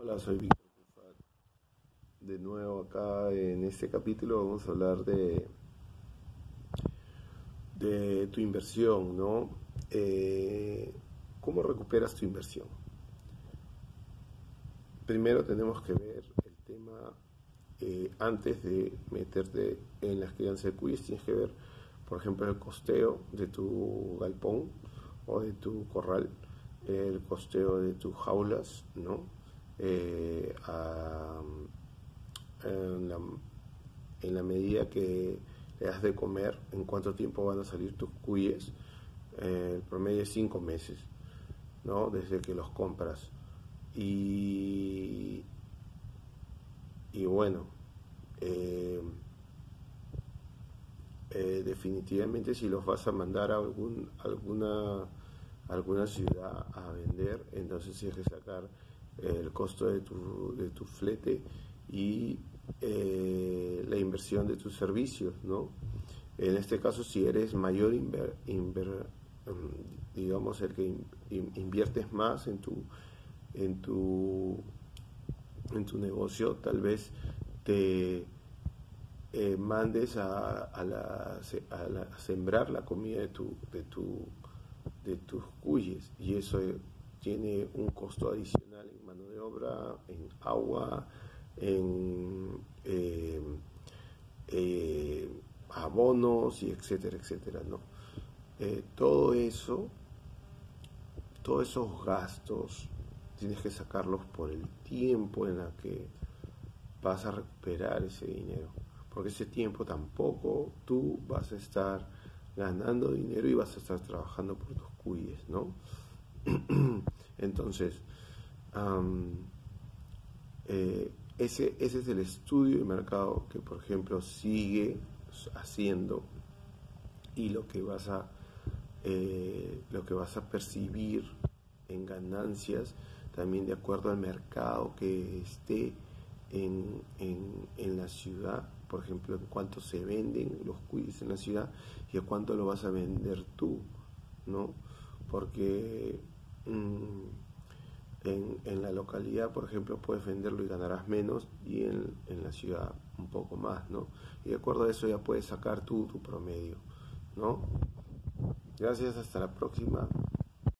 Hola, soy Víctor Cufat. De nuevo acá en este capítulo vamos a hablar de tu inversión, ¿no? ¿Cómo recuperas tu inversión? Primero tenemos que ver el tema, antes de meterte en las crianzas de cuyes, tienes que ver, por ejemplo, el costeo de tu galpón o de tu corral, el costeo de tus jaulas, ¿no? Eh, a- en la, en la medida que le das de comer, en cuánto tiempo van a salir tus cuyes. El promedio es 5 meses, ¿no? Desde que los compras. Y, y bueno, eh, definitivamente si los vas a mandar a alguna ciudad a vender, entonces tienes que sacar el costo de tu flete y la inversión de tus servicios, ¿no? En este caso, si eres mayor, digamos, el que inviertes más en tu, en tu negocio, tal vez te mandes a sembrar la comida de tus cuyes, y eso tiene un costo adicional en mano de obra, en agua, en abonos y etcétera, etcétera, ¿no? Todo eso, todos esos gastos tienes que sacarlos por el tiempo en el que vas a recuperar ese dinero, porque ese tiempo tampoco tú vas a estar ganando dinero y vas a estar trabajando por tus cuyes, ¿no? Entonces, um, ese es el estudio de mercado que, por ejemplo, sigue haciendo, y lo que vas a percibir en ganancias también de acuerdo al mercado que esté en la ciudad. Por ejemplo, en cuánto se venden los cuyes en la ciudad y a cuánto lo vas a vender tú, ¿no? Porque en la localidad, por ejemplo, puedes venderlo y ganarás menos, y en la ciudad un poco más, ¿no? Y de acuerdo a eso ya puedes sacar tú tu promedio, ¿no? Gracias, hasta la próxima.